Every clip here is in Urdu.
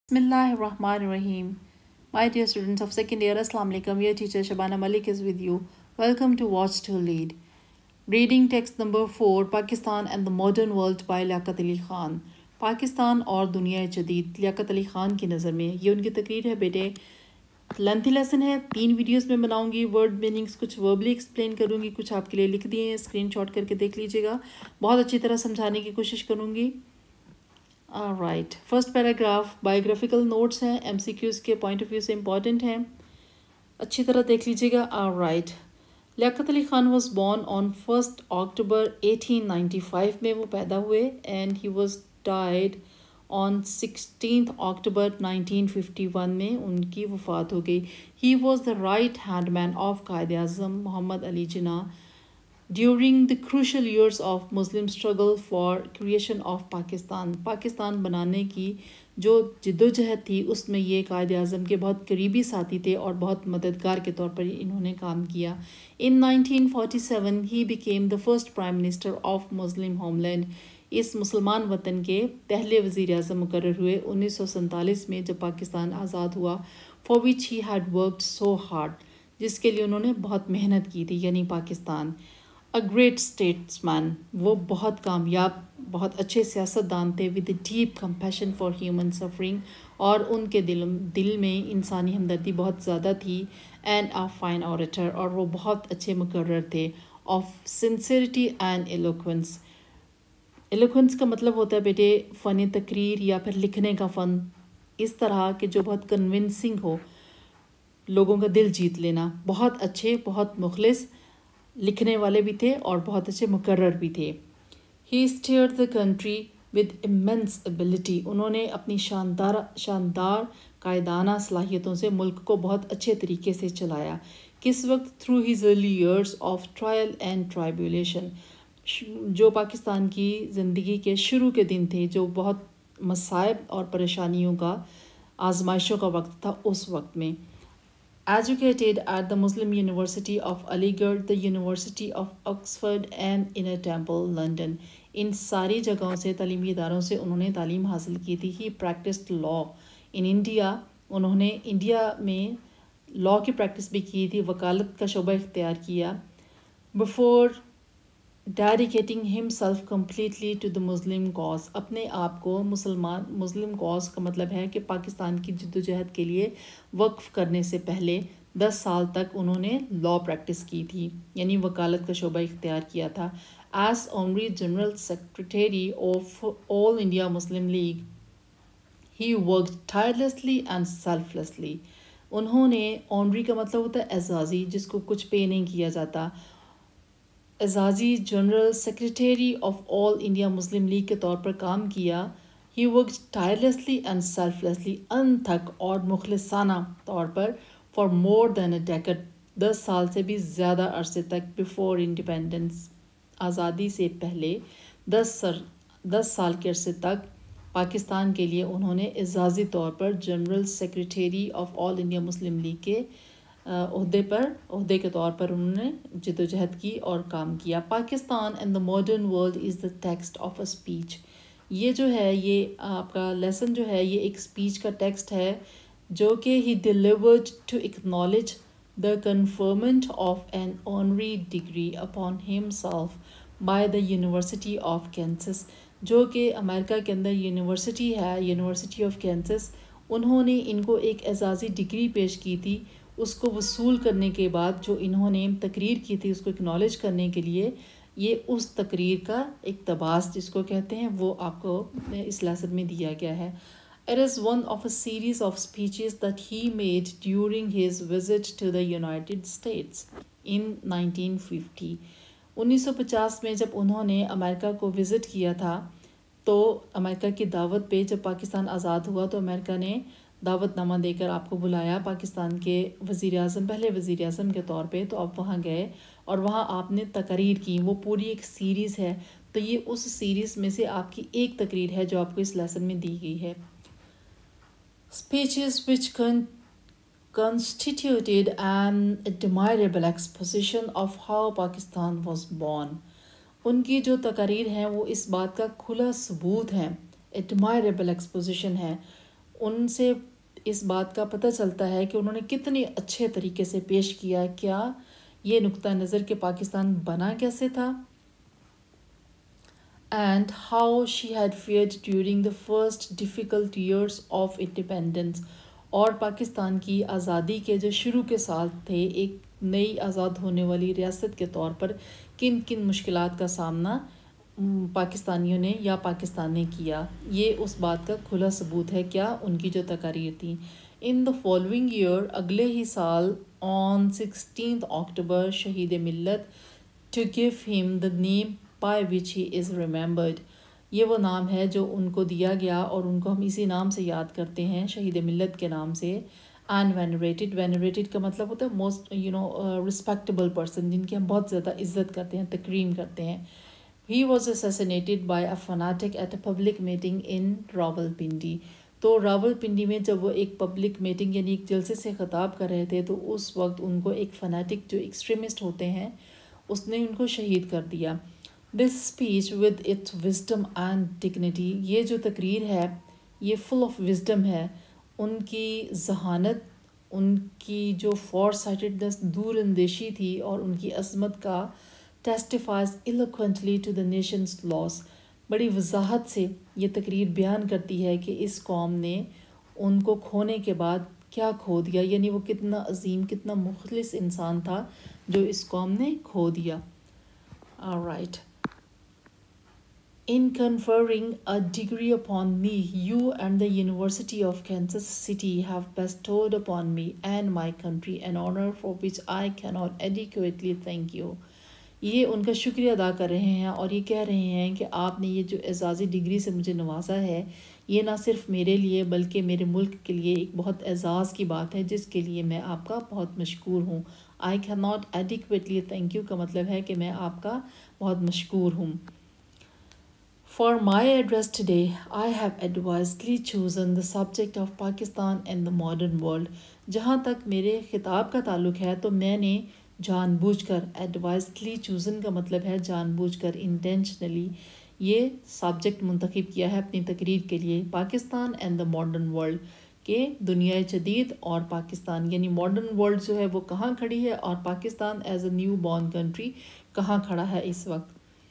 Bismillahirrahmanirrahim. My dear students of second year, Assalamu alaikum. Your teacher Shabana Malik is with you. Welcome to Watch to Lead. Reading text number 4, Pakistan and the Modern World by Liaquat Ali Khan. Pakistan और दुनिया जदीद लियाकत अली ख़ान की नज़र में ये उनकी तकरीर है बेटे. लेंथी लेसन है, 3 वीडियोस में बनाऊंगी. वर्ड मीनिंग्स कुछ वर्बली एक्सप्लेन करूंगी, कुछ आपके लिए लिख दिए हैं, स्क्रीनशॉट करके देख लीजिएगा. बहुत अच्छी तरह समझाने की कोशिश करूंगी. Right, first paragraph biographical notes हैं, एमसीक्यूज़ के पॉइंट ऑफ व्यू से इम्पॉर्टेंट हैं, अच्छी तरह देख लीजिएगा. Right, Liaquat Ali Khan was born on 1 October 1895 में वो पैदा हुए and he was died on 16 October 1951 में उनकी वफ़ात हो गई. He was the right hand man of Quaid Azam Mohammad Ali Jinnah during the crucial years of Muslim struggle for creation of Pakistan. Pakistan बनाने की जो जिद्दोजहद थी उसमें ये कायद आज़म के बहुत करीबी साथी थे और बहुत मददगार के तौर पर इन्होंने काम किया. In 1947 he became the first prime minister of Muslim homeland. इस मुसलमान वतन के पहले वज़ीर आज़म मुकर्रर हुए 1947 में जब पाकिस्तान आज़ाद हुआ. For which he had worked so hard, जिसके लिए उन्होंने बहुत मेहनत की थी, यानी पाकिस्तान. अ ग्रेट स्टेट्समैन, वो बहुत कामयाब, बहुत अच्छे सियासतदान थे. With deep compassion for human suffering, और उनके दिल में इंसानी हमदर्दी बहुत ज़्यादा थी. एंड अ फाइन ऑरेटर, और वो बहुत अच्छे मुकर्रर थे. Of sincerity and eloquence. Eloquence का मतलब होता है बेटे फ़न तकरीर या फिर लिखने का फ़न, इस तरह के जो बहुत कन्विंसिंग हो, लोगों का दिल जीत लेना. बहुत अच्छे, बहुत मुखलिस लिखने वाले भी थे और बहुत अच्छे मुकर्रर भी थे. He steered the country with immense ability. उन्होंने अपनी शानदार कायदाना सलाहियतों से मुल्क को बहुत अच्छे तरीके से चलाया. किस वक्त? Through his early years of trial and tribulation. जो पाकिस्तान की ज़िंदगी के शुरू के दिन थे, जो बहुत मसाइब और परेशानियों का, आजमाइशों का वक्त था, उस वक्त में. Educated at the Muslim University of Aligarh, the University of Oxford and Inner Temple, London. इन सारी जगहों से, तालीमी इदारों से उन्होंने तालीम हासिल की थी. He practised law in India. उन्होंने इंडिया में लॉ की प्रैक्टिस भी की थी, वकालत का शोबा इख्तियार किया. Before dedicating himself completely to the Muslim cause. अपने आप को मुस्लिम कॉज का मतलब है कि पाकिस्तान की जद्दोजहद के लिए वक्फ करने से पहले 10 साल तक उन्होंने लॉ प्रैक्टिस की थी, यानी वकालत का शोबा इख्तियार किया था. As honorary general secretary of all India Muslim League, he work tirelessly and selflessly. उन्होंने, ऑनरी का मतलब होता है एजाज़ी, जिसको कुछ पे नहीं किया जाता. एजाज़ी general secretary of all India Muslim League के तौर पर काम किया. He work tirelessly and selflessly, अनथक और मुखलिसाना तौर पर, for more than a decade, 10 साल से भी ज़्यादा अरसे तक. बिफोर इंडिपेंडेंस, आज़ादी से पहले 10 साल के अरसे तक पाकिस्तान के लिए उन्होंने एजाज़ी तौर पर general secretary of all India Muslim League के ओहदे के तौर पर उन्होंने जद्दोजहद की और काम किया. Pakistan and the modern world is the text of a speech. ये जो है, ये आपका लेसन जो है, ये एक स्पीच का टेक्स्ट है जो कि he delivered to acknowledge the conferment of an honorary degree upon himself by the university of Kansas. जो कि अमेरिका के अंदर यूनिवर्सिटी है, यूनिवर्सिटी ऑफ कैंसस. उन्होंने इनको एक एजाज़ी डिग्री पेश की थी. उसको वसूल करने के बाद जो इन्होंने तकरीर की थी, उसको एक्नॉलेज करने के लिए, ये उस तकरीर का इक़्तिबास जिसको कहते हैं, वो आपको इस लेसन में दिया गया है. It is one of a series of speeches that he made during his visit to the United States in 1950. 1950 में जब उन्होंने अमेरिका को विज़िट किया था, तो अमेरिका की दावत पे जब पाकिस्तान आज़ाद हुआ तो अमेरिका ने दावतनामा देकर आपको बुलाया पाकिस्तान के वज़ीर आज़म, पहले वज़ीर आज़म के तौर पे. तो आप वहाँ गए और वहाँ आपने तकरीर की. वो पूरी एक सीरीज़ है, तो ये उस सीरीज़ में से आपकी एक तकरीर है जो आपको इस लेसन में दी गई है. Speeches which constituted an admirable exposition of how Pakistan was born. उनकी जो तकरीर हैं वो इस बात का खुला सबूत है, admirable exposition है ان سے اس بات کا پتہ چلتا ہے کہ انہوں نے کتنے اچھے طریقے سے پیش کیا. کیا یہ نقطہ نظر کہ پاکستان بنا کیسے تھا, and how she had fared during the first difficult years of independence. اور پاکستان کی آزادی کے جو شروع کے سال تھے ایک نئی آزاد ہونے والی ریاست کے طور پر, کن کن مشکلات کا سامنا پاکستانیوں نے یا پاکستان نے کیا. یہ اس بات کا کھلا ثبوت ہے کیا ان کی جو تقاریر تھیں. ان دا فالوئنگ ایئر, اگلے ہی سال, آن 16 اکتوبر, شہید ملت, ٹو گیو ہم دا نیم by which he is remembered. یہ وہ نام ہے جو ان کو دیا گیا اور ان کو ہم اسی نام سے یاد کرتے ہیں, شہید ملت کے نام سے. اینڈ وینریٹڈ, وینریٹڈ کا مطلب ہوتا ہے موسٹ رسپیکٹیبل پرسن, جن کی ہم بہت زیادہ عزت کرتے ہیں, تکریم کرتے ہیں. He was assassinated by a fanatic at a public meeting in Rawalpindi. تو راولپنڈی میں جب وہ ایک پبلک میٹنگ یعنی ایک جلسے سے خطاب کر رہے تھے تو اس وقت ان کو ایک فنیٹک جو ایکسٹریمسٹ ہوتے ہیں اس نے ان کو شہید کر دیا. This speech with its wisdom and dignity, یہ جو تقریر ہے یہ full of wisdom ہے. ان کی ذہانت, ان کی جو فار سائٹڈنس, دور اندیشی تھی, اور ان کی عظمت کا testifies eloquently to the nation's loss. بڑی وضاحت سے یہ تقریر بیان کرتی ہے کہ اس قوم نے ان کو کھونے کے بعد کیا کھو دیا, یعنی وہ کتنا عظیم, کتنا مخلص انسان تھا جو اس قوم نے کھو دیا. Alright. In conferring a degree upon me, you and the University of Kansas City have bestowed upon me and my country an honor for which I cannot adequately thank you. یہ ان کا شکریہ ادا کر رہے ہیں اور یہ کہہ رہے ہیں کہ آپ نے یہ جو اعزازی ڈگری سے مجھے نوازا ہے یہ نہ صرف میرے لیے بلکہ میرے ملک کے لیے ایک بہت اعزاز کی بات ہے جس کے لیے میں آپ کا بہت مشکور ہوں. I cannot adequately thank you کا مطلب ہے کہ میں آپ کا بہت مشکور ہوں. For my address today, I have advisedly chosen the subject of Pakistan and the modern world. جہاں تک میرے خطاب کا تعلق ہے تو میں نے جان بوجھ کر, advisedly chosen کا مطلب ہے جان بوجھ کر, intentionally, یہ سبجیکٹ منتخب کیا ہے اپنی تقریر کے لیے, Pakistan and the modern world, کہ دنیا جدید اور پاکستان, یعنی ماڈرن ورلڈ جو ہے وہ کہاں کھڑی ہے اور Pakistan as a newborn country کہاں کھڑا ہے اس وقت.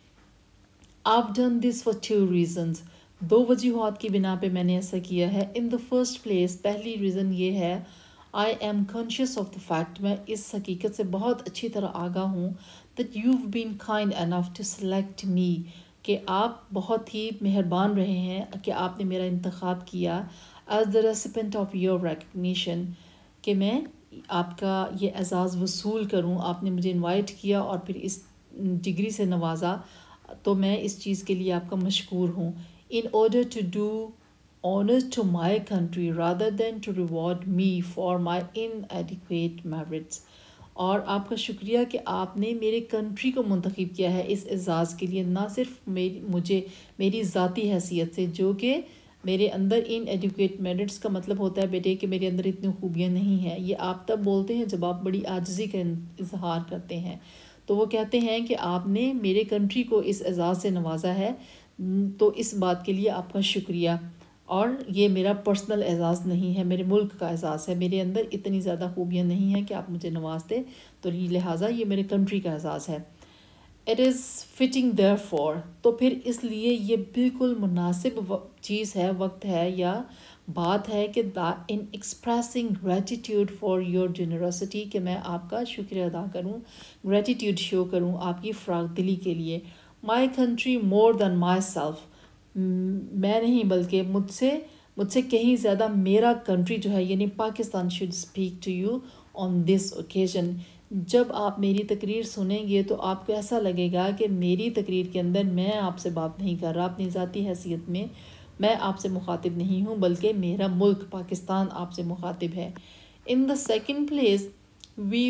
I've done this for 2 reasons. 2 وجوہات کی بنا پہ میں نے ایسا کیا ہے. In the first place, پہلی ریزن یہ ہے I am conscious of the fact, میں اس حقیقت سے بہت اچھی طرح آگاہ ہوں, that you've been kind enough to select me, کہ آپ بہت ہی مہربان رہے ہیں کہ آپ نے میرا انتخاب کیا as the recipient of your recognition, کہ میں آپ کا یہ اعزاز وصول کروں. آپ نے مجھے انوائٹ کیا اور پھر اس ڈگری سے نوازا تو میں اس چیز کے لیے آپ کا مشکور ہوں. In order to do honor to my country rather than to reward me for my inadequate merits. اور آپ کا شکریہ کہ آپ نے میرے کنٹری کو منتخب کیا ہے اس اعزاز کے لیے, نہ صرف مجھے میری ذاتی حیثیت سے جو کہ میرے اندر inadequate merits کا مطلب ہوتا ہے بیٹے کہ میرے اندر اتنی خوبیاں نہیں ہیں. یہ آپ تب بولتے ہیں جب آپ بڑی عاجزی کا اظہار کرتے ہیں. تو وہ کہتے ہیں کہ آپ نے میرے کنٹری کو اس اعزاز سے نوازا ہے تو اس بات کے لیے آپ کا شکریہ, اور یہ میرا پرسنل اعزاز نہیں ہے, میرے ملک کا اعزاز ہے. میرے اندر اتنی زیادہ خوبیاں نہیں ہیں کہ آپ مجھے نوازتے, تو لہٰذا یہ میرے کنٹری کا اعزاز ہے. It is fitting therefore, تو پھر اس لیے یہ بالکل مناسب چیز ہے, وقت ہے یا بات ہے کہ in expressing gratitude for your generosity, کہ میں آپ کا شکریہ ادا کروں, gratitude شو کروں آپ کی فراخ دلی کے لیے. My country more than myself, میں نہیں بلکہ مجھ سے کہیں زیادہ میرا کنٹری جو ہے یعنی Pakistan should speak to you on this occasion. جب آپ میری تقریر سنیں گے تو آپ کو ایسا لگے گا کہ میری تقریر کے اندر میں آپ سے بات نہیں کر رہا اپنی ذاتی حیثیت میں آپ سے مخاطب نہیں ہوں بلکہ میرا ملک پاکستان آپ سے مخاطب ہے. In the second place, we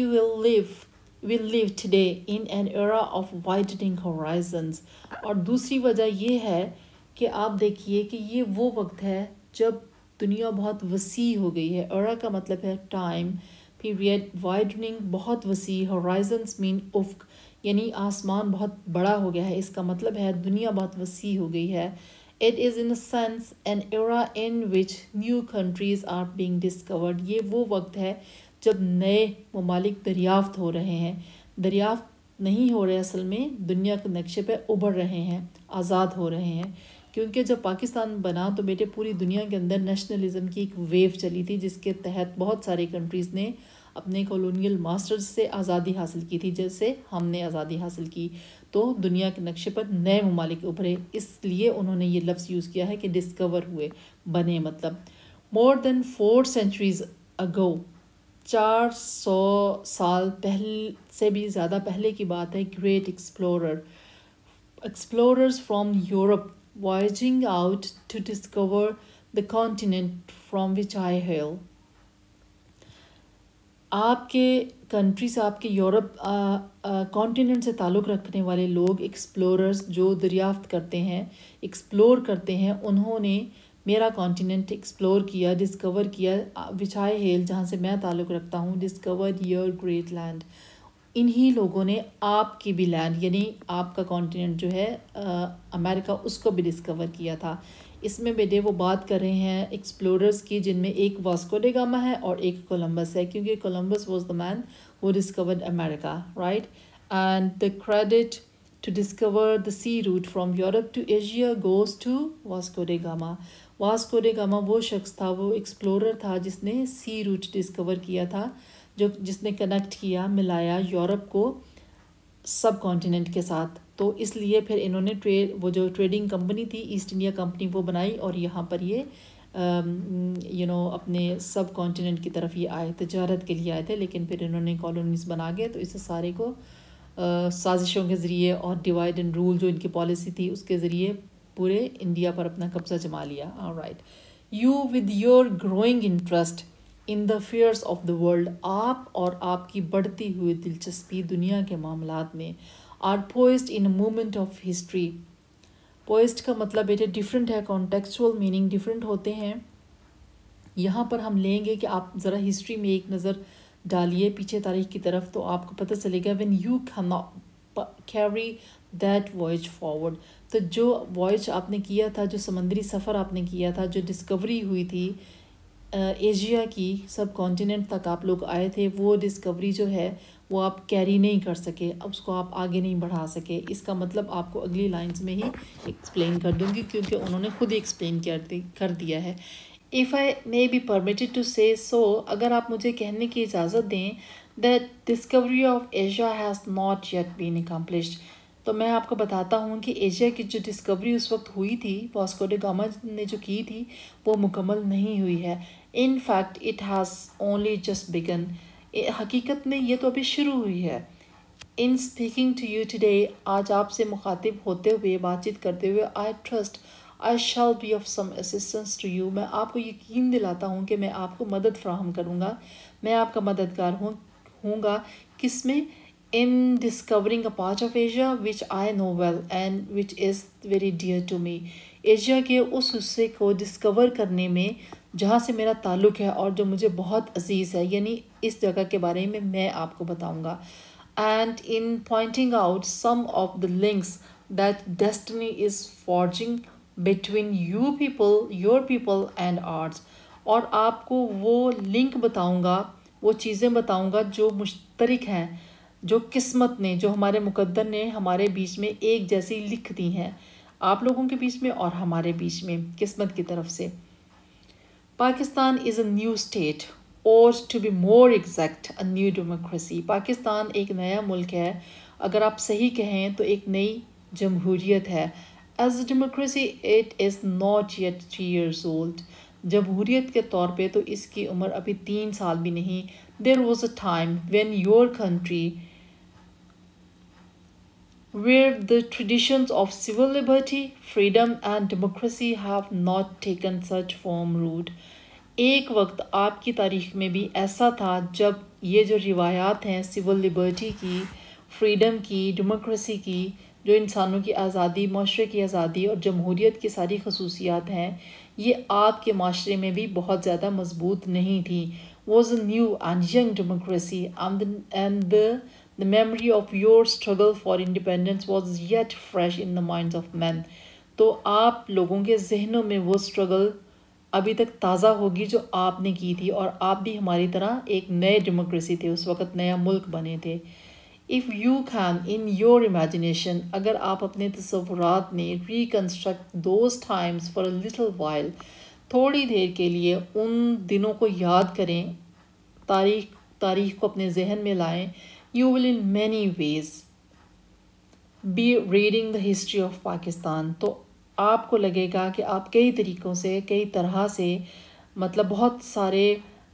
live today in an era of widening horizons. اور دوسری وجہ یہ ہے کہ آپ دیکھیے کہ یہ وہ وقت ہے جب دنیا بہت وسیع ہو گئی ہے. era کا مطلب ہے ٹائم, پیریڈ, وائڈننگ بہت وسیع, ہورائزنس مین افق, یعنی آسمان بہت بڑا ہو گیا ہے. اس کا مطلب ہے دنیا بہت وسیع ہو گئی ہے. It is in a sense an era in which new countries are being discovered. یہ وہ وقت ہے جب نئے ممالک دریافت ہو رہے ہیں. دریافت نہیں ہو رہے اصل میں، دنیا کے نقشے پہ ابھر رہے ہیں، آزاد ہو رہے ہیں. کیونکہ جب پاکستان بنا تو بیٹے پوری دنیا کے اندر نیشنلزم کی ایک ویو چلی تھی، جس کے تحت بہت سارے کنٹریز نے اپنے کولونیل ماسٹرز سے آزادی حاصل کی تھی، جیسے ہم نے آزادی حاصل کی. تو دنیا کے نقشے پر نئے ممالک ابھرے، اس لیے انہوں نے یہ لفظ یوز کیا ہے کہ ڈسکور ہوئے، بنے. مطلب مور دین 4 centuries ago، 400 سال سے بھی زیادہ پہلے کی بات ہے. Great explorers from Europe voyaging out to discover the continent from which I hail. آپ کے کنٹری سے، آپ کے یورپ کانٹیننٹ سے تعلق رکھنے والے لوگ، ایکسپلوررز جو دریافت کرتے ہیں، ایکسپلور کرتے ہیں، انہوں نے میرا کانٹیننٹ ایکسپلور کیا، ڈسکور کیا. وچ آئی ہیل، جہاں سے میں تعلق رکھتا ہوں. ڈسکورڈ یور گریٹ لینڈ، انہی لوگوں نے آپ کی بھی لینڈ، یعنی آپ کا کانٹیننٹ جو ہے امریکہ، اس کو بھی ڈسکور کیا تھا. اس میں بیٹے وہ بات کر رہے ہیں ایکسپلوررز کی، جن میں ایک واسکو ڈے گاما ہے اور ایک کولمبس ہے، کیونکہ Columbus was the man who discovered America, right? And the credit to discover the sea route from Europe to Asia goes to Vasco da Gama. Vasco da Gama وہ شخص تھا، وہ ایکسپلورر تھا جس نے سی روٹ ڈسکور کیا تھا، جس نے کنیکٹ کیا، ملایا یورپ کو سب کانٹیننٹ کے ساتھ. تو اس لیے پھر انہوں نے وہ جو ٹریڈنگ کمپنی تھی، ایسٹ انڈیا کمپنی، وہ بنائی، اور یہاں پر یہ اپنے سب کانٹیننٹ کی طرف یہ آئے، تجارت کے لیے آئے تھے. لیکن پھر انہوں نے کالونیز بنا کے، تو اس سارے کو سازشوں کے ذریعے اور ڈیوائڈ اینڈ رول جو ان کی پالیسی تھی، اس کے ذریعے پورے انڈیا پر اپنا قبضہ جما لیا. Alright, you with your growing interest in the affairs of the world, آپ اور آپ کی بڑھتی ہوئی دلچسپی دنیا کے معاملات میں، are poised in moment of history. Poised کا مطلب بیٹے ڈفرینٹ ہے، کانٹیکسچول میننگ ڈفرینٹ ہوتے ہیں. یہاں پر ہم لیں گے کہ آپ ذرا ہسٹری میں ایک نظر ڈالیے پیچھے تاریخ کی طرف، تو آپ کو پتہ چلے گا when you carry that voyage forward. تو جو وائج آپ نے کیا تھا، جو سمندری سفر آپ نے کیا تھا، جو ڈسکوری ہوئی تھی ایشیا کی، سب کانٹیننٹ تک آپ لوگ آئے تھے، وہ ڈسکوری جو ہے وہ آپ کیری نہیں کر سکے، اب اس کو آپ آگے نہیں بڑھا سکے. اس کا مطلب آپ کو اگلی لائنز میں ہی ایکسپلین کر دوں گی، کیونکہ انہوں نے خود ہی ایکسپلین کر دیا ہے. If I may be permitted to say so، اگر آپ مجھے کہنے کی اجازت دیں، that discovery of Asia has not yet been accomplished، تو میں آپ کو بتاتا ہوں کہ ایشیا کی جو ڈسکوری اس وقت ہوئی تھی، واسکو ڈے گاما نے جو کی تھی، وہ مکمل نہیں ہوئی ہے. In fact it has only just begun، حقیقت میں یہ تو ابھی شروع ہوئی ہے. In speaking to you today، آج آپ سے مخاطب ہوتے ہوئے، بات چیت کرتے ہوئے، I trust I shall be of some assistance to you، میں آپ کو یقین دلاتا ہوں کہ میں آپ کو مدد فراہم کروں گا، میں آپ کا مددگار ہوں گا. کس میں؟ in discovering a part of Asia which I know well and which is very dear to me، Asia کے اس حصے کو ڈسکور کرنے میں جہاں سے میرا تعلق ہے اور جو مجھے بہت عزیز ہے، یعنی اس جگہ کے بارے میں آپ کو بتاؤں گا. and in pointing out some of the links that destiny is forging between you people, your people and ours، اور آپ کو وہ لنک بتاؤں گا، وہ چیزیں بتاؤں گا جو مشترک ہیں، جو قسمت نے، جو ہمارے مقدر نے ہمارے بیچ میں ایک جیسی لکھ دی ہیں، آپ لوگوں کے بیچ میں اور ہمارے بیچ میں، قسمت کی طرف سے. Pakistan is a new state, اور to be more exact a new democracy. Pakistan ایک نیا ملک ہے، اگر آپ صحیح کہیں تو ایک نئی جمہوریت ہے. As a democracy it is not yet 3 years old، جمہوریت کے طور پہ تو اس کی عمر ابھی 3 سال بھی نہیں. There was a time when your country where the traditions of civil liberty, freedom and democracy have not taken such firm root. ایک وقت آپ کی تاریخ میں بھی ایسا تھا جب یہ جو روایات ہیں سول لبرٹی کی، فریڈم کی، ڈیموکریسی کی، جو انسانوں کی آزادی، معاشرے کی آزادی اور جمہوریت کی ساری خصوصیات ہیں، یہ آپ کے معاشرے میں بھی بہت زیادہ مضبوط نہیں تھی. was a new and young democracy and the memory of your struggle for independence was yet fresh in the minds of men. تو آپ لوگوں کے ذہنوں میں وہ اسٹرگل ابھی تک تازہ ہوگی جو آپ نے کی تھی، اور آپ بھی ہماری طرح ایک نئے ڈیموکریسی تھے، اس وقت نیا ملک بنے تھے. If you can in your imagination, اگر آپ اپنے تصورات میں reconstruct those times for a little while, تھوڑی دیر کے لیے ان دنوں کو یاد کریں، تاریخ کو اپنے ذہن میں لائیں. You will in many ways be reading the history of Pakistan. تو آپ کو لگے گا کہ آپ کئی طریقوں سے، کئی طرح سے، مطلب بہت سارے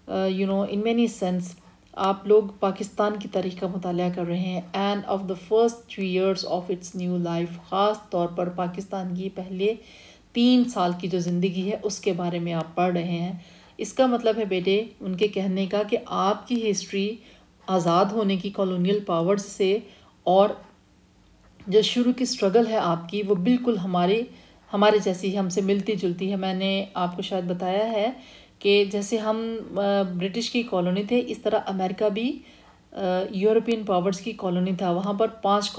ان مینی سینس آپ لوگ پاکستان کی تاریخ کا مطالعہ کر رہے ہیں. End of the first 3 years of its new life, خاص طور پر پاکستان کی پہلے 3 سال کی جو زندگی ہے اس کے بارے میں آپ پڑھ رہے ہیں. اس کا مطلب ہے بیٹے ان کے کہنے کا کہ آپ کی ہسٹری آزاد ہونے کی کالونیل پاورز سے اور جو شروع کی سٹرگل ہے آپ کی، وہ بالکل ہمارے جیسی، ہم سے ملتی جلتی ہے. میں نے آپ کو شاید بتایا ہے کہ جیسے ہم برٹش کی کالونی تھے، اس طرح امریکہ بھی یورپین پاورز کی کالونی تھا. وہاں پر 5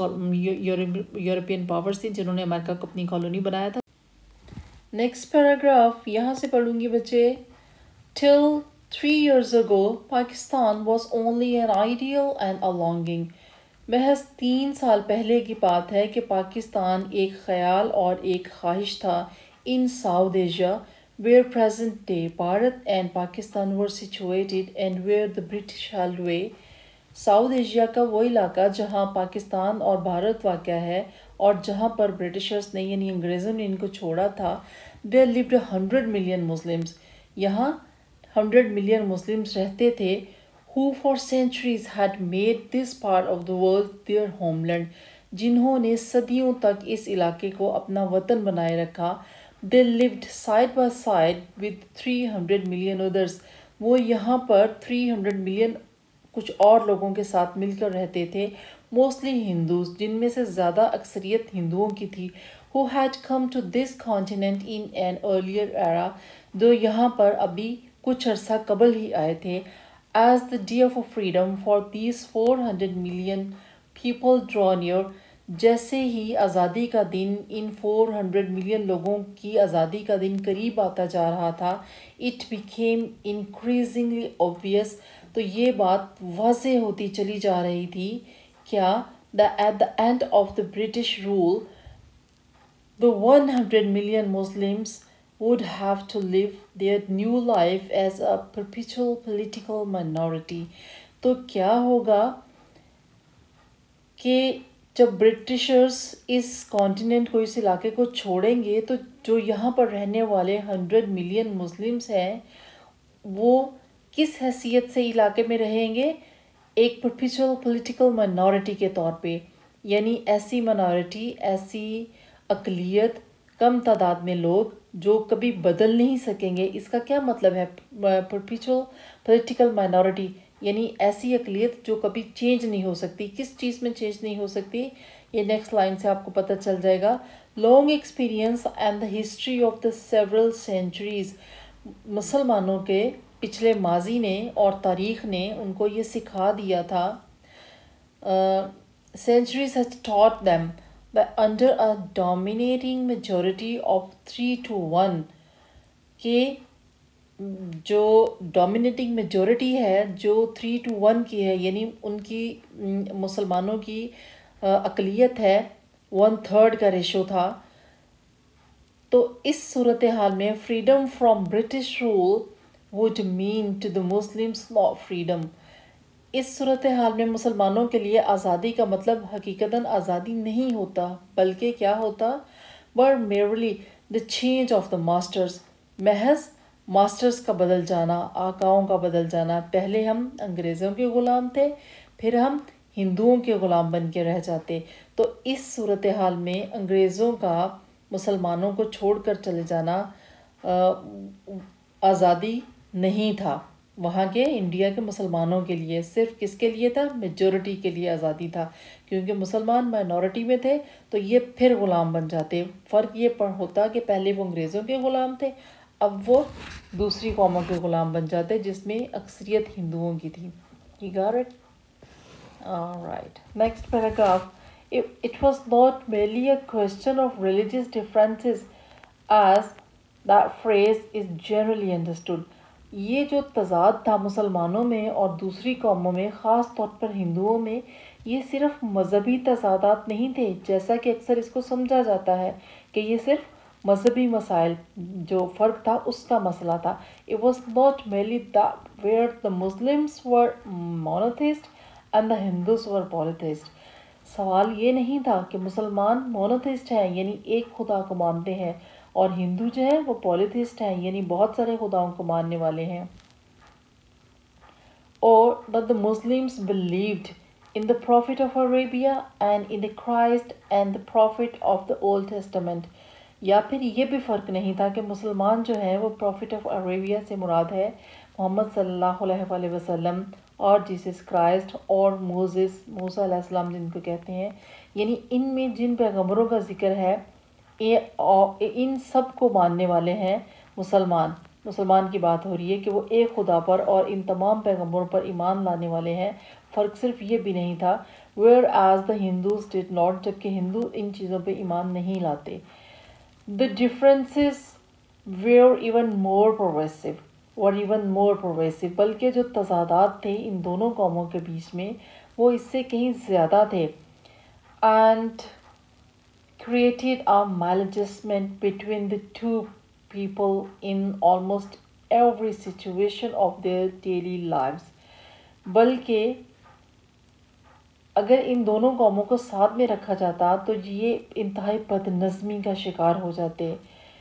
یورپین پاورز تھیں جنہوں نے امریکہ کو اپنی کالونی بنایا تھا. نیکسٹ پیراگراف یہاں سے پڑھوں گی بچے. Till 3 years ago, Pakistan was only an ideal and a longing. محض 3 سال پہلے کی بات ہے کہ پاکستان ایک خیال اور ایک خواہش تھا. In South Asia, where present day Bharat and Pakistan were situated and where the British held way. South Asia کا وہ علاقہ جہاں پاکستان اور بھارت واقع ہے اور جہاں پر برٹشرز نے یعنی انگریزوں نے ان کو چھوڑا تھا. There lived 100 million Muslims. یہاں 100 million مسلمز رہتے تھے. Who for centuries had made this part of the world their homeland. جنہوں نے صدیوں تک اس علاقے کو اپنا وطن بنائے رکھا. They lived side by side with 300 million others. وہ یہاں پر 300 million کچھ اور لوگوں کے ساتھ مل کر رہتے تھے. Mostly Hindus، جن میں سے زیادہ اکثریت ہندوؤں کی تھی. Who had come to this continent in an earlier era. جو یہاں پر ابھی کچھ عرصہ قبل ہی آئے تھے. As the day of freedom for these 400 million people draw near. جیسے ہی آزادی کا دن ان 400 ملین لوگوں کی آزادی کا دن قریب آتا جا رہا تھا. It became increasingly obvious. تو یہ بات واضح ہوتی چلی جا رہی تھی کیا at the end of the British rule the 100 million Muslims would have to live their new life as a perpetual political minority. تو کیا ہوگا کہ جب برٹشرز اس کانٹیننٹ کو، اس علاقے کو چھوڑیں گے تو جو یہاں پر رہنے والے 100 ملین مسلمز ہیں وہ کس حیثیت سے علاقے میں رہیں گے؟ ایک پرپیچول پولیٹیکل مائنورٹی کے طور پہ. یعنی ایسی مائنورٹی، ایسی اقلیت، کم تعداد میں لوگ جو کبھی بدل نہیں سکیں گے. اس کا کیا مطلب ہے پرپیچول پولیٹیکل مائنورٹی؟ یعنی ایسی اقلیت جو کبھی چینج نہیں ہو سکتی. کس چیز میں چینج نہیں ہو سکتی؟ یہ نیکسٹ لائن سے آپ کو پتہ چل جائے گا. Long experience and the history of the several centuries. مسلمانوں کے پچھلے ماضی نے اور تاریخ نے ان کو یہ سکھا دیا تھا. centuries has taught them that under a dominating majority of 3-1 کہ جو ڈومینیٹنگ میجورٹی ہے جو 3-1 کی ہے، یعنی ان کی مسلمانوں کی اقلیت ہے 1/3 کا ریشو تھا. تو اس صورتحال میں freedom from British rule would mean to the Muslims not freedom. اس صورتحال میں مسلمانوں کے لیے آزادی کا مطلب حقیقتاً آزادی نہیں ہوتا، بلکہ کیا ہوتا؟ but merely the change of the masters. محض ماسٹرز کا بدل جانا، آقاؤں کا بدل جانا. پہلے ہم انگریزوں کے غلام تھے، پھر ہم ہندوؤں کے غلام بن کے رہ جاتے. تو اس صورتحال میں انگریزوں کا مسلمانوں کو چھوڑ کر چلے جانا آزادی نہیں تھا. وہاں کے انڈیا کے مسلمانوں کے لیے صرف کس کے لیے تھا؟ میجورٹی کے لیے آزادی تھا. کیونکہ مسلمان مائنورٹی میں تھے تو یہ پھر غلام بن جاتے. فرق یہ ہوتا کہ پہلے وہ انگریزوں کے غلام تھے، اب وہ دوسری قوموں کے غلام بن جاتے جس میں اکثریت ہندوؤں کی تھی. You got it? Alright. Next paragraph. It was not merely a question of religious differences as that phrase is generally understood. یہ جو تضاد تھا مسلمانوں میں اور دوسری قوموں میں، خاص طور پر ہندوؤں میں، یہ صرف مذہبی تضادات نہیں تھے جیسا کہ اکثر اس کو سمجھا جاتا ہے کہ یہ صرف مذہبی مسائل جو فرق تھا اس کا مسئلہ تھا. It was not merely that where the Muslims were monotheist and the Hindus were polytheist. سوال یہ نہیں تھا کہ مسلمان مونوتھیسٹ ہیں یعنی ایک خدا کو مانتے ہیں اور ہندو جو ہے وہ پولیتھیسٹ ہیں یعنی بہت سارے خداؤں کو ماننے والے ہیں. Or that the Muslims believed in the Prophet of Arabia and in the Christ and the Prophet of the Old Testament. یا پھر یہ بھی فرق نہیں تھا کہ مسلمان جو ہیں وہ پروفٹ آف عربیہ سے مراد ہے محمد صلی اللہ علیہ وآلہ وسلم اور جیسس کرائسٹ اور موسیٰ علیہ السلام جن کو کہتے ہیں، یعنی ان میں جن پیغمبروں کا ذکر ہے ان سب کو ماننے والے ہیں مسلمان کی بات ہو رہی ہے کہ وہ ایک خدا پر اور ان تمام پیغمبروں پر ایمان لانے والے ہیں. فرق صرف یہ بھی نہیں تھا whereas the Hindus did not، جبکہ ہندو ان چیزوں پہ ایمان نہیں لاتے. The differences were even more pervasive، بلکہ جو تضادات تھے ان دونوں قوموں کے بیچ میں وہ اس سے کہیں زیادہ تھے. And created a maladjustment between the two people in almost every situation of their daily lives. بلکہ اگر ان دونوں قوموں کو ساتھ میں رکھا جاتا تو یہ انتہائی بد نظمی کا شکار ہو جاتے.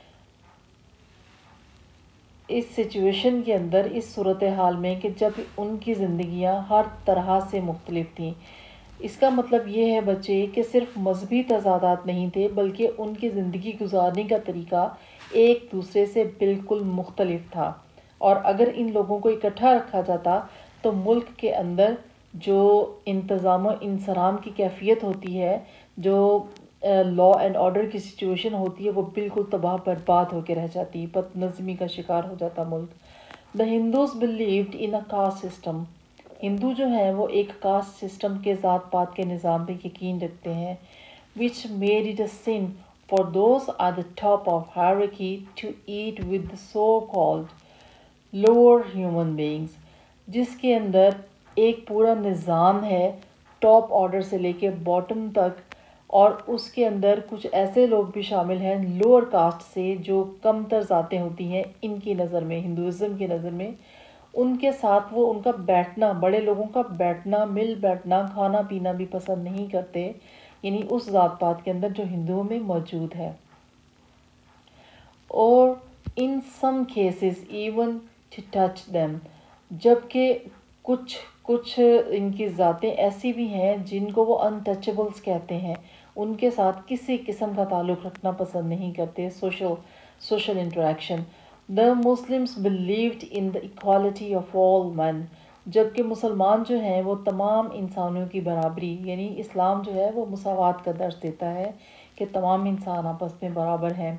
اس سچویشن کے اندر، اس صورتحال میں کہ جب ان کی زندگیاں ہر طرح سے مختلف تھیں. اس کا مطلب یہ ہے بچے کہ صرف مذہبی تضادات نہیں تھے بلکہ ان کی زندگی گزارنے کا طریقہ ایک دوسرے سے بالکل مختلف تھا. اور اگر ان لوگوں کو اکٹھا رکھا جاتا تو ملک کے اندر جو انتظام و انصرام کی کیفیت ہوتی ہے، جو لا اینڈ آرڈر کی سچویشن ہوتی ہے، وہ بالکل تباہ برباد ہو کے رہ جاتی، بد نظمی کا شکار ہو جاتا ملک. The Hindus believed in a caste system. ہندو جو ہیں وہ ایک کاسٹ سسٹم کے ذات پات کے نظام پہ یقین رکھتے ہیں. which made it a sin for those at the top of hierarchy to eat with the so-called lower human beings. جس کے اندر ایک پورا نظام ہے ٹاپ آرڈر سے لے کے باٹم تک، اور اس کے اندر کچھ ایسے لوگ بھی شامل ہیں لوور کاسٹ سے جو کم تر ذاتیں ہوتی ہیں ان کی نظر میں، ہندوازم کی نظر میں. ان کے ساتھ وہ ان کا بیٹھنا، بڑے لوگوں کا بیٹھنا، مل بیٹھنا، کھانا پینا بھی پسند نہیں کرتے، یعنی اس ذات پات کے اندر جو ہندوؤں میں موجود ہے. اور in some cases even to touch them، جبکہ کچھ ان کی ذاتیں ایسی بھی ہیں جن کو وہ untouchables کہتے ہیں، ان کے ساتھ کسی قسم کا تعلق رکھنا پسند نہیں کرتے. social interaction. The Muslims believed in the equality of all men. جبکہ مسلمان جو ہیں وہ تمام انسانوں کی برابری، یعنی اسلام جو ہے وہ مساوات کا درس دیتا ہے کہ تمام انسان آپس میں برابر ہیں.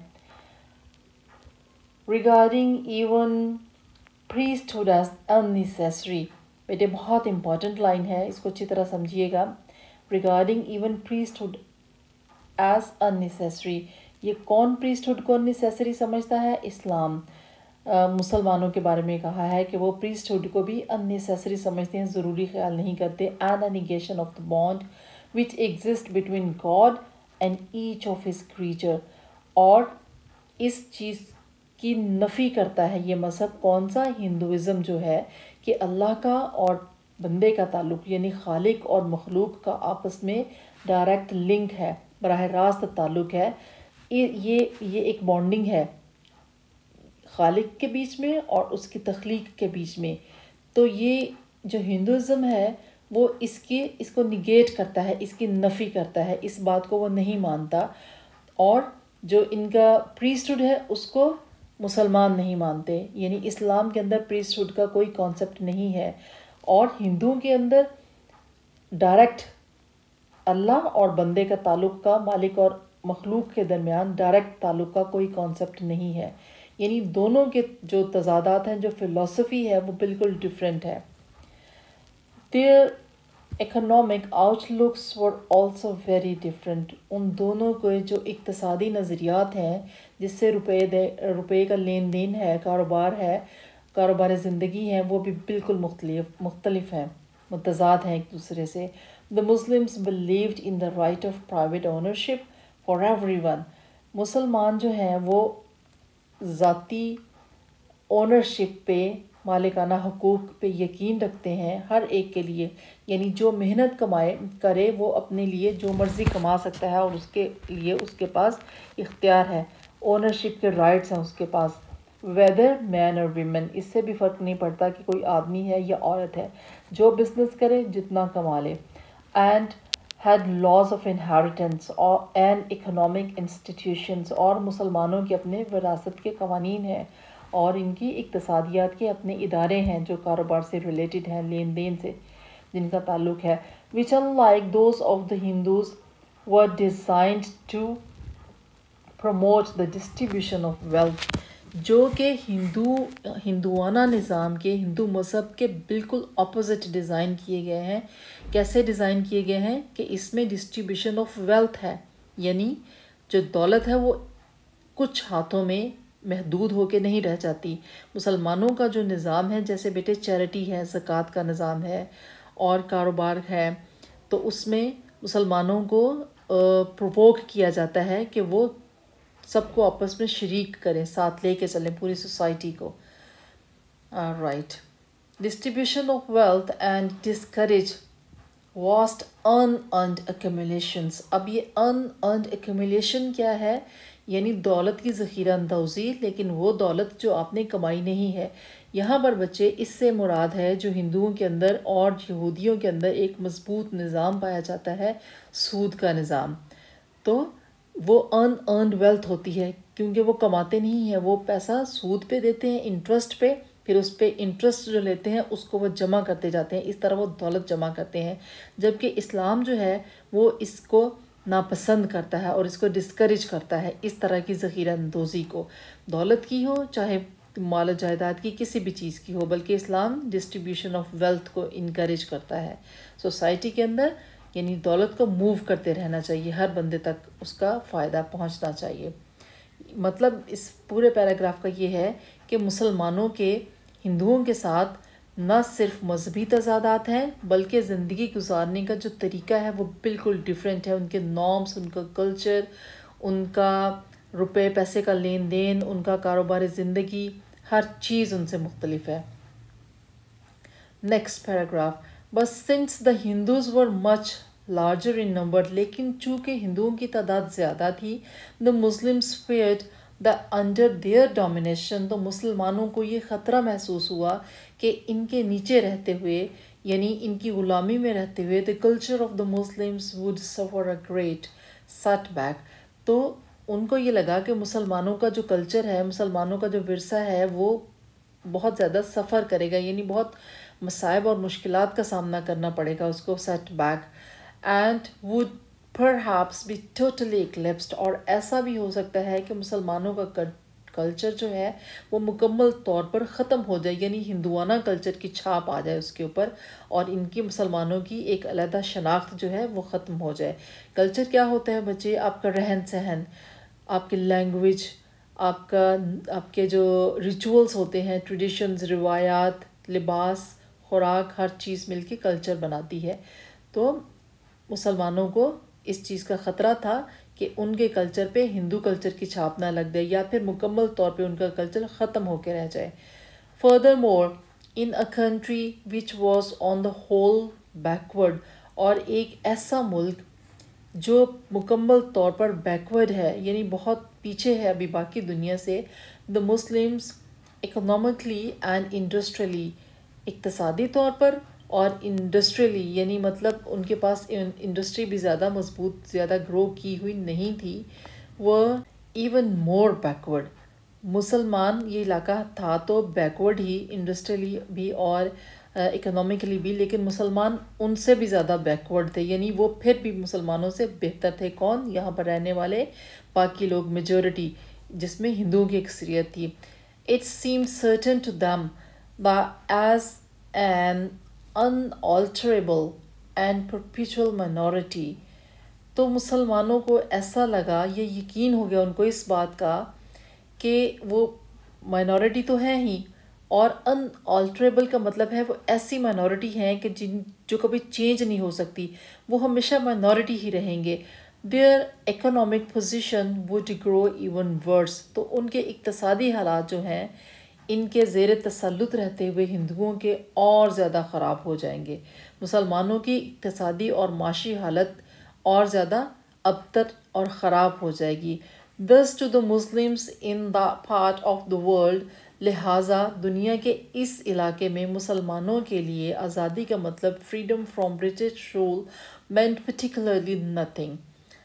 Regarding even priesthood as unnecessary. بیٹے بہت امپورٹنٹ لائن ہے، اس کو اچھی طرح سمجھیے گا. Regarding even priesthood as unnecessary. یہ کون priesthood کو unnecessary سمجھتا ہے؟ اسلام. مسلمانوں کے بارے میں کہا ہے کہ وہ priesthood کو بھی unnecessary سمجھتے ہیں، ضروری خیال نہیں کرتے. And a negation of the bond which exists between God and each of his creature. اور اس چیز کی نفی کرتا ہے یہ مذہب، کون سا؟ ہندوازم جو ہے، کہ اللہ کا اور بندے کا تعلق یعنی خالق اور مخلوق کا آپس میں ڈائریکٹ لنک ہے، براہ راست تعلق ہے. یہ ایک بانڈنگ ہے خالق کے بیچ میں اور اس کی تخلیق کے بیچ میں. تو یہ جو ہندوازم ہے وہ اس کو نگیٹ کرتا ہے، اس کی نفی کرتا ہے، اس بات کو وہ نہیں مانتا. اور جو ان کا پریسٹہڈ ہے اس کو مسلمان نہیں مانتے، یعنی اسلام کے اندر پریسٹہڈ کا کوئی کانسیپٹ نہیں ہے، اور ہندوؤں کے اندر ڈائریکٹ اللہ اور بندے کا تعلق کا، مالک اور مخلوق کے درمیان ڈائریکٹ تعلق کا کوئی کانسیپٹ نہیں ہے. یعنی دونوں کے جو تضادات ہیں، جو فلسفی ہے وہ بالکل ڈیفرنٹ ہے. economic outlooks were also very different. उन दोनों के जो इक्तसादी नज़रियात हैं जिससे रुपए का लेन देन है, कारोबार ज़िंदगी है, वो भी बिल्कुल मुख्तलिफ हैं, मुतज़ाद हैं एक दूसरे से. The Muslims believed in the right of private ownership for everyone. मुसलमान जो हैं वो ज़ाती ओनरशिप पे, मालिकाना हकूक़ पे यकीन रखते हैं हर एक के लिए. यानी जो मेहनत करे वो अपने लिए जो मर्ज़ी कमा सकता है और उसके लिए उसके पास इख्तियार है, ओनरशिप के राइट्स हैं उसके पास. वेदर मैन और वीमेन, इससे भी फ़र्क नहीं पड़ता कि कोई आदमी है या औरत है, जो बिज़नेस करे जितना कमा ले. And had laws of inheritance and economic institutions, और मुसलमानों के अपने विरासत के कवानीन हैं और इनकी इक्तसादियात के अपने इदारे हैं जो कारोबार से रिलेटेड हैं, लेन देन से जिनका ताल्लुक है. which unlike those of the Hindus were designed to promote the distribution of wealth, जो कि हिंदुआना निज़ाम के, हिंदू मज़हब के बिल्कुल अपोजिट डिज़ाइन किए गए हैं. कैसे डिज़ाइन किए गए हैं कि इसमें डिस्ट्रीब्यूशन ऑफ वेल्थ है, यानी जो दौलत है वो कुछ हाथों में महदूद होके नहीं रह जाती. मुसलमानों का जो निज़ाम है, जैसे बेटे चैरिटी है, ज़कात का निज़ाम है और कारोबार है, तो उसमें मुसलमानों को प्रोवोक किया जाता है कि वो सबको आपस में शरीक करें, साथ लेके चलें पूरी सोसाइटी को. Right. Distribution of wealth and discourage vast unearned accumulations. अब ये अनअर्न्ड accumulation क्या है? यानी दौलत की ज़ख़ीरा अंदाज़ी, लेकिन वो दौलत जो आपने कमाई नहीं है. यहाँ पर बच्चे इससे मुराद है जो हिंदुओं के अंदर और यहूदियों के अंदर एक मज़बूत निज़ाम पाया जाता है, सूद का निज़ाम. तो वो अनअर्न्ड वेल्थ होती है क्योंकि वो कमाते नहीं हैं, वो पैसा सूद पे देते हैं, इंटरेस्ट पे, फिर उस पर इंटरेस्ट जो लेते हैं उसको वो जमा करते जाते हैं, इस तरह वो दौलत जमा करते हैं. जबकि इस्लाम जो है वो इसको नापसंद करता है और इसको डिस्करेज करता है, इस तरह की ज़ख़ीरा अंदोज़ी को, दौलत की हो चाहे माल जायदाद की, किसी भी चीज़ की हो, बल्कि इस्लाम डिस्ट्रीब्यूशन ऑफ वेल्थ को इनकरेज करता है सोसाइटी के अंदर. यानी दौलत को मूव करते रहना चाहिए, हर बंदे तक उसका फ़ायदा पहुंचना चाहिए. मतलब इस पूरे पैराग्राफ का ये है कि मुसलमानों के हिंदुओं के साथ न सिर्फ मजहबी तज़ादात हैं, बल्कि ज़िंदगी गुजारने का जो तरीका है वो बिल्कुल डिफरेंट है. उनके नॉर्म्स, उनका कल्चर, उनका रुपए पैसे का लेन देन, उनका कारोबार ज़िंदगी, हर चीज़ उनसे मुख्तलिफ है. Next paragraph. But since the Hindus were much larger in number, लेकिन चूँकि हिंदुओं की तादाद ज़्यादा थी, the Muslims feared the under their domination, तो मुसलमानों को ये ख़तरा महसूस हुआ कि इनके नीचे रहते हुए, यानी इनकी ग़ुलामी में रहते हुए, the culture of the Muslims would suffer a great setback. तो उनको ये लगा कि मुसलमानों का जो कल्चर है, मुसलमानों का जो विरसा है, वो बहुत ज़्यादा सफ़र करेगा, यानी बहुत मसाइब और मुश्किलात का सामना करना पड़ेगा उसको, setback. And would perhaps be totally eclipsed, और ऐसा भी हो सकता है कि मुसलमानों का कल्चर जो है वो मुकम्मल तौर पर ख़त्म हो जाए, यानी हिंदुआना कल्चर की छाप आ जाए उसके ऊपर और इनकी मुसलमानों की एक अलहदा शनाख्त जो है वो ख़त्म हो जाए. कल्चर क्या होता है बच्चे? आपका रहन सहन, आपकी लैंग्वेज, आपके जो रिचुअल्स होते हैं, ट्रेडिशंस, रिवायात, लिबास, खुराक, हर चीज़ मिलके कल्चर बनाती है. तो मुसलमानों को इस चीज़ का ख़तरा था कि उनके कल्चर पे हिंदू कल्चर की छाप ना लग जाए या फिर मुकम्मल तौर पे उनका कल्चर ख़त्म होकर रह जाए. Furthermore in a country which was on the whole backward, और एक ऐसा मुल्क जो मुकम्मल तौर पर बैकवर्ड है, यानी बहुत पीछे है अभी बाकी दुनिया से. The Muslims economically and industrially, इक़्तिसादी तौर पर और इंडस्ट्रियली, यानी मतलब उनके पास इंडस्ट्री भी ज़्यादा मजबूत, ज़्यादा ग्रो की हुई नहीं थी, वह इवन मोर बैकवर्ड. मुसलमान ये इलाका था तो बैकवर्ड ही, इंडस्ट्रियली भी और इकोनॉमिकली भी, लेकिन मुसलमान उनसे भी ज़्यादा बैकवर्ड थे, यानी वो फिर भी मुसलमानों से बेहतर थे. कौन? यहाँ पर रहने वाले बाकी लोग, मेजॉरिटी, जिसमें हिंदुओं की अक्सरियत थी. It seem certain to them as an unalterable and perpetual minority. تو مسلمانوں کو ایسا لگا, یہ یقین ہو گیا ان کو اس بات کا کہ وہ مائنورٹی تو ہے ہی, اور ان آلٹریبل کا مطلب ہے وہ ایسی مائنورٹی ہیں کہ جو کبھی چینج نہیں ہو سکتی, وہ ہمیشہ مائنورٹی ہی رہیں گے. Their economic position would grow even worse. تو ان کے اقتصادی حالات جو ہیں ان کے زیر تسلط رہتے ہوئے ہندوؤں کے اور زیادہ خراب ہو جائیں گے. مسلمانوں کی اقتصادی اور معاشی حالت اور زیادہ ابتر اور خراب ہو جائے گی. Thus to the Muslims in the part of the world, لہٰذا دنیا کے اس علاقے میں مسلمانوں کے لیے آزادی کا مطلب freedom from British rule meant particularly nothing.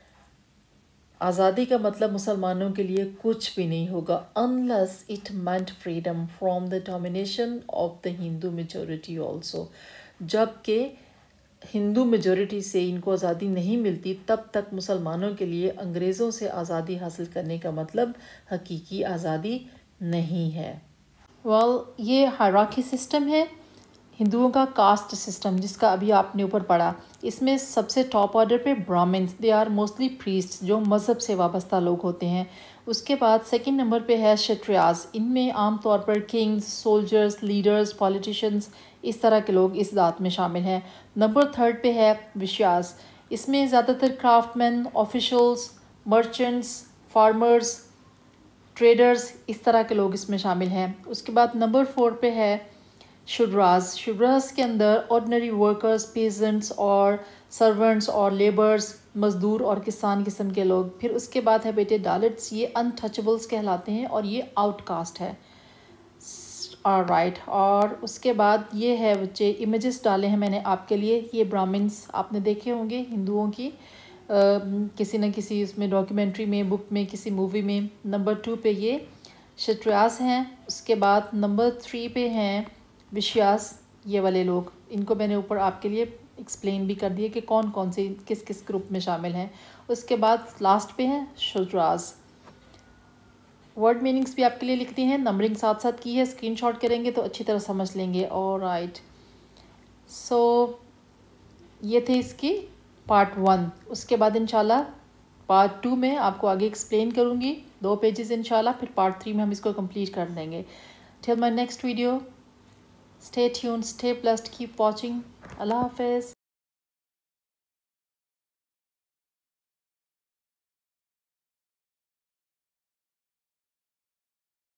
آزادی کا مطلب مسلمانوں کے لیے کچھ بھی نہیں ہوگا unless it meant freedom from the domination of the Hindu majority also. جبکہ ہندو میجورٹی سے ان کو آزادی نہیں ملتی تب تک مسلمانوں کے لیے انگریزوں سے آزادی حاصل کرنے کا مطلب حقیقی آزادی نہیں ہے. یہ ہائرارکی سسٹم ہے ہندوؤں کا, کاسٹ سسٹم جس کا ابھی آپ نے اوپر پڑھا. اس میں سب سے ٹاپ آرڈر پہ Brahmins, they are mostly priest جو مذہب سے وابستہ لوگ ہوتے ہیں. اس کے بعد سیکنڈ نمبر پہ ہے شٹریاز. ان میں عام طور پر کنگز, سولجرز, لیڈرز, پولیٹیشنز اس طرح کے لوگ اس ذات میں شامل ہیں. نمبر تھرڈ پہ ہے وشیاز. اس میں زیادہ تر craftsmen, officials, merchants, farmers, traders اس طرح کے لوگ اس میں شامل ہیں. اس کے بعد نمبر 4 پہ ہے شودراز. شودراز کے اندر آرڈنری ورکرز, پیزنٹس اور سرونٹس اور لیبرز, مزدور اور کسان قسم کے لوگ. پھر اس کے بعد ہے بیٹے ڈالٹس, یہ ان ٹچبلز کہلاتے ہیں اور یہ آؤٹ کاسٹ ہے. رائٹ. اور اس کے بعد یہ ہے بچے امیجز ڈالے ہیں میں نے آپ کے لیے. یہ برامنس آپ نے دیکھے ہوں گے ہندوؤں کی کسی نہ کسی اس میں ڈاکیومنٹری میں, بک میں, کسی مووی میں. نمبر 2 پہ یہ شٹریاز ہیں. اس کے بعد نمبر 3 پہ ہیں وشیاز, یہ والے لوگ. ان کو میں نے اوپر آپ کے لیے ایکسپلین بھی کر دیا کہ کون کون سے کس کس گروپ میں شامل ہیں. اس کے بعد لاسٹ پہ ہیں شودراز. ورڈ میننگس بھی آپ کے لیے لکھتی ہیں, نمبرنگ ساتھ ساتھ کی ہے, اسکرین شاٹ کریں گے تو اچھی طرح سمجھ لیں گے. اور رائٹ, سو یہ تھے اس کی پارٹ 1. اس کے بعد انشاءاللہ پارٹ 2 میں آپ کو آگے ایکسپلین کروں گی 2 پیجز انشاءاللہ. پھر پارٹ 3 میں ہم اس کو کمپلیٹ کر دیں گے. Till my next video, stay tuned, stay blessed, keep watching. اللہ حافظ.